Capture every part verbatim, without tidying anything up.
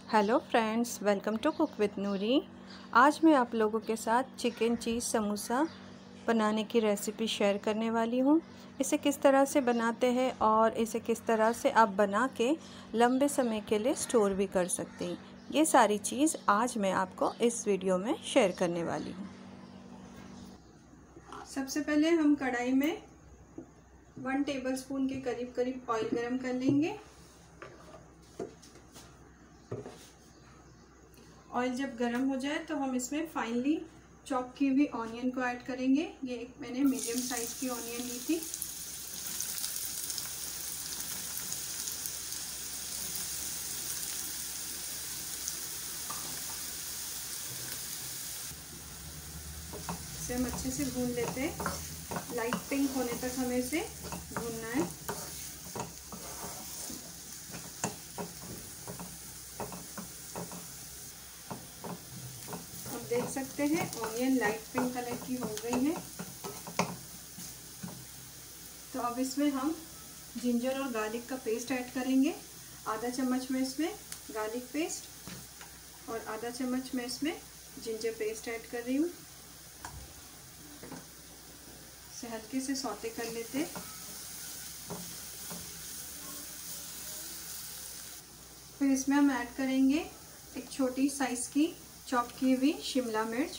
Hello friends, welcome to cook with Noori. आज मैं आप लोगों के साथ चिकन चीज़ समोसा बनाने की रेसिपी शेयर करने वाली हूँ। इसे किस तरह से बनाते हैं और इसे किस तरह से आप बना के लंबे समय के लिए स्टोर भी कर सकते हैं, ये सारी चीज़ आज मैं आपको इस वीडियो में शेयर करने वाली हूँ। सबसे पहले हम कढ़ाई में वन टेबलस्पून के करीब करीब ऑयल गरम कर लेंगे। ऑयल जब गर्म हो जाए तो हम इसमें फाइनली चॉप की हुई ऑनियन को ऐड करेंगे। ये एक मैंने मीडियम साइज की ऑनियन ली थी। इसे हम अच्छे से भून लेते हैं। लाइट पिंक होने तक हमें इसे भूनना है। देख सकते हैं ऑनियन लाइट पिंक कलर की हो गई है। तो अब इसमें हम जिंजर और गार्लिक का पेस्ट ऐड करेंगे। आधा चम्मच में इसमें गार्लिक पेस्ट और आधा चम्मच में इसमें जिंजर पेस्ट ऐड कर रही हूँ। इसे हल्के से सौते कर लेते। फिर इसमें हम ऐड करेंगे एक छोटी साइज की चॉप की हुई शिमला मिर्च,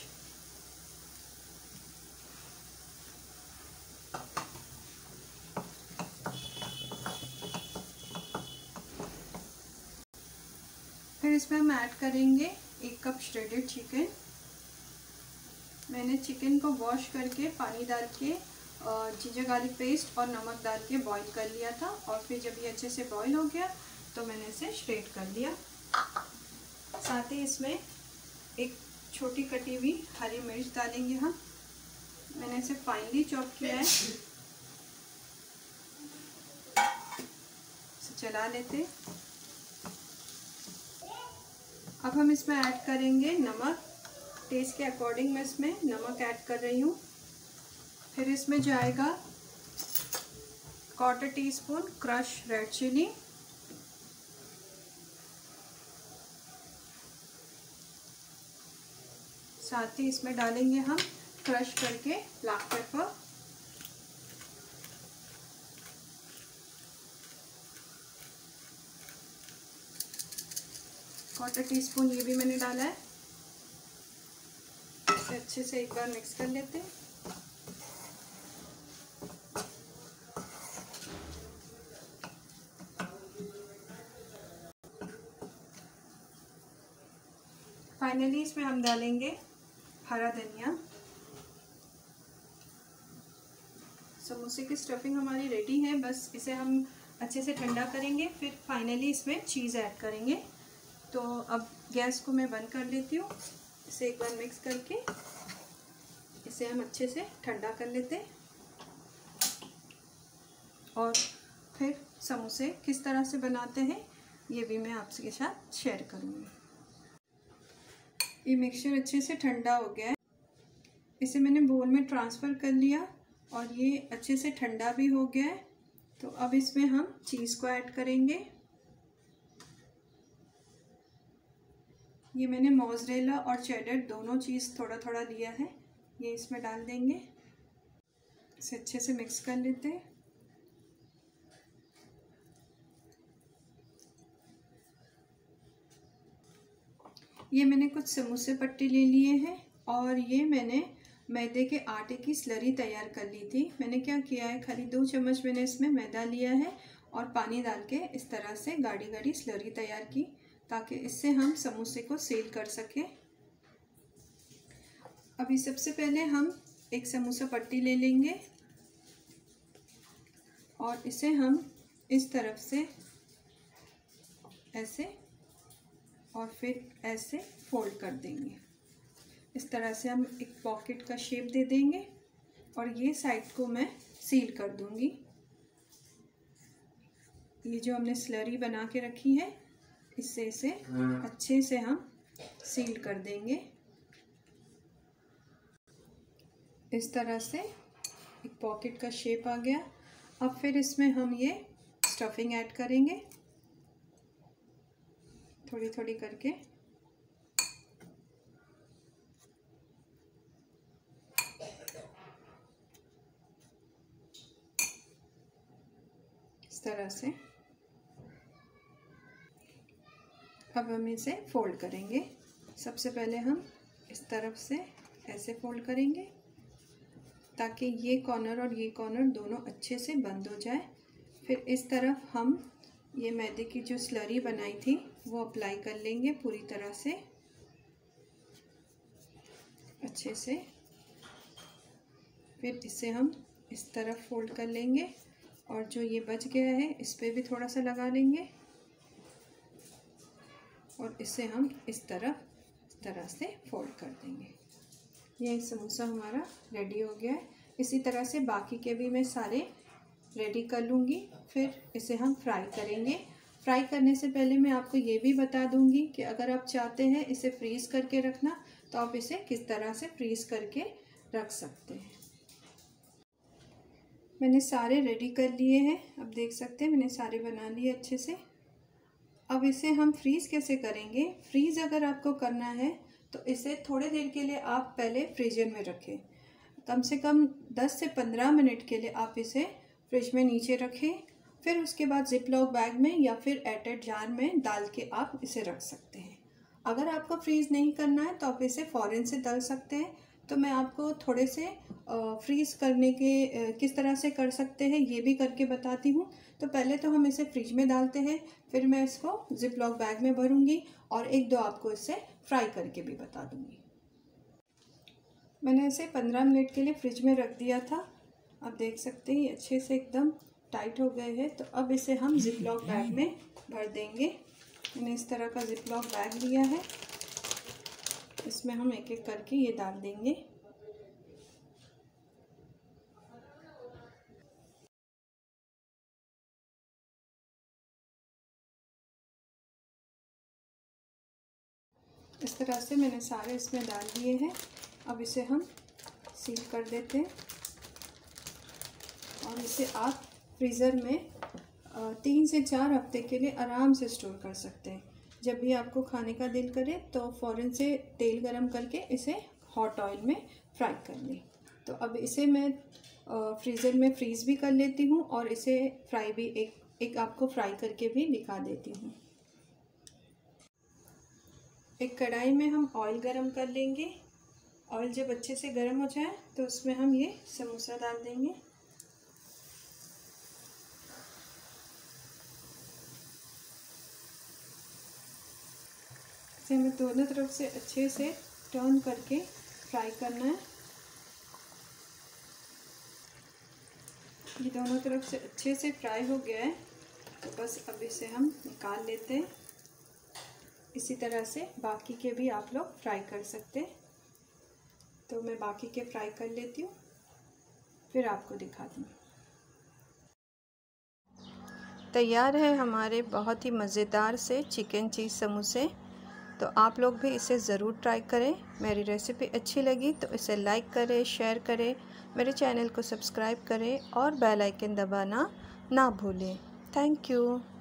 फिर इसमें हम ऐड करेंगे एक कप श्रेडेड चिकन। मैंने चिकन को वॉश करके पानी डाल के जिंजर गार्लिक पेस्ट और नमक डाल के बॉईल कर लिया था, और फिर जब ये अच्छे से बॉईल हो गया तो मैंने इसे श्रेड कर लिया। साथ ही इसमें एक छोटी कटी हुई हरी मिर्च डालेंगे हम। मैंने इसे फाइनली चॉप किया है। इसे चला लेते। अब हम इसमें ऐड करेंगे नमक। टेस्ट के अकॉर्डिंग मैं इसमें नमक ऐड कर रही हूँ। फिर इसमें जाएगा quarter teaspoon crush red chilli, साथ ही इसमें डालेंगे हम क्रश करके black pepper, quarter teaspoon ये भी मैंने डाला है। इसे अच्छे से एक बार मिक्स कर लेते हैं। फाइनली इसमें हम डालेंगे हरा धनिया। समोसे की स्टफिंग हमारी रेडी है, बस इसे हम अच्छे से ठंडा करेंगे। फिर फाइनली इसमें चीज़ ऐड करेंगे। तो अब गैस को मैं बंद कर लेती हूँ। इसे एक बार मिक्स करके इसे हम अच्छे से ठंडा कर लेते हैं, और फिर समोसे किस तरह से बनाते हैं ये भी मैं आपके साथ शेयर करूँगी। ये मिक्सचर अच्छे से ठंडा हो गया है। इसे मैंने बोल में ट्रांसफ़र कर लिया और ये अच्छे से ठंडा भी हो गया है। तो अब इसमें हम चीज़ को ऐड करेंगे। ये मैंने मोज़रेला और चेडर दोनों चीज़ थोड़ा थोड़ा लिया है, ये इसमें डाल देंगे। इसे अच्छे से मिक्स कर लेते हैं। ये मैंने कुछ समोसे पट्टी ले लिए हैं, और ये मैंने मैदे के आटे की स्लरी तैयार कर ली थी। मैंने क्या किया है, खाली दो चम्मच मैंने इसमें मैदा लिया है और पानी डाल के इस तरह से गाढ़ी गाढ़ी स्लरी तैयार की, ताकि इससे हम समोसे को सील कर सकें। अभी सबसे पहले हम एक समोसा पट्टी ले लेंगे और इसे हम इस तरफ से ऐसे और फिर ऐसे फोल्ड कर देंगे। इस तरह से हम एक पॉकेट का शेप दे देंगे, और ये साइड को मैं सील कर दूंगी। ये जो हमने स्लरी बना के रखी है, इससे इसे अच्छे से हम सील कर देंगे। इस तरह से एक पॉकेट का शेप आ गया। अब फिर इसमें हम ये स्टफिंग ऐड करेंगे। थोड़ी थोड़ी करके इस तरह से। अब हम इसे फोल्ड करेंगे। सबसे पहले हम इस तरफ से ऐसे फोल्ड करेंगे ताकि ये कॉर्नर और ये कॉर्नर दोनों अच्छे से बंद हो जाए। फिर इस तरफ हम ये मैदे की जो स्लरी बनाई थी वो अप्लाई कर लेंगे पूरी तरह से अच्छे से। फिर इसे हम इस तरफ फोल्ड कर लेंगे और जो ये बच गया है इस पे भी थोड़ा सा लगा लेंगे और इसे हम इस तरफ इस तरह से फोल्ड कर देंगे। ये समोसा हमारा रेडी हो गया है। इसी तरह से बाकी के भी मैं सारे रेडी कर लूँगी। फिर इसे हम फ्राई करेंगे। फ्राई करने से पहले मैं आपको ये भी बता दूँगी कि अगर आप चाहते हैं इसे फ्रीज़ करके रखना तो आप इसे किस तरह से फ्रीज़ करके रख सकते हैं। मैंने सारे रेडी कर लिए हैं। अब देख सकते हैं मैंने सारे बना लिए अच्छे से। अब इसे हम फ्रीज़ कैसे करेंगे। फ्रीज़ अगर आपको करना है तो इसे थोड़ी देर के लिए आप पहले फ्रीजर में रखें। कम से कम दस से पंद्रह मिनट के लिए आप इसे फ्रिज में नीचे रखें। फिर उसके बाद जिप लॉक बैग में या फिर एयरटाइट जार में डाल के आप इसे रख सकते हैं। अगर आपको फ्रीज़ नहीं करना है तो आप इसे फ़ौरन से तल सकते हैं। तो मैं आपको थोड़े से फ्रीज़ करने के किस तरह से कर सकते हैं ये भी करके बताती हूँ। तो पहले तो हम इसे फ्रिज में डालते हैं, फिर मैं इसको जिप लॉक बैग में भरूँगी और एक दो आपको इसे फ्राई करके भी बता दूँगी। मैंने इसे पंद्रह मिनट के लिए फ्रिज में रख दिया था। अब देख सकते हैं ये अच्छे से एकदम टाइट हो गए हैं। तो अब इसे हम जिप लॉक बैग में भर देंगे। मैंने इस तरह का जिप लॉक बैग लिया है। इसमें हम एक एक करके ये डाल देंगे। इस तरह से मैंने सारे इसमें डाल दिए हैं। अब इसे हम सील कर देते हैं और इसे आप फ्रीज़र में तीन से चार हफ्ते के लिए आराम से स्टोर कर सकते हैं। जब भी आपको खाने का दिल करे तो फ़ौरन से तेल गरम करके इसे हॉट ऑयल में फ्राई कर लें। तो अब इसे मैं फ्रीज़र में फ्रीज़ भी कर लेती हूँ और इसे फ्राई भी एक एक आपको फ्राई करके भी दिखा देती हूँ। एक कढ़ाई में हम ऑयल गरम कर लेंगे। ऑयल जब अच्छे से गरम हो जाए तो उसमें हम ये समोसा डाल देंगे। इसे हमें दोनों तरफ से अच्छे से टर्न करके फ्राई करना है। ये दोनों तरफ से अच्छे से फ्राई हो गया है तो बस अब इसे हम निकाल लेते हैं। इसी तरह से बाकी के भी आप लोग फ्राई कर सकते हैं। तो मैं बाकी के फ्राई कर लेती हूँ फिर आपको दिखा दूँ। तैयार है हमारे बहुत ही मज़ेदार से चिकन चीज़ समोसे। तो आप लोग भी इसे ज़रूर ट्राई करें। मेरी रेसिपी अच्छी लगी तो इसे लाइक करें, शेयर करें, मेरे चैनल को सब्सक्राइब करें और बेल आइकन दबाना ना भूलें। Thank you.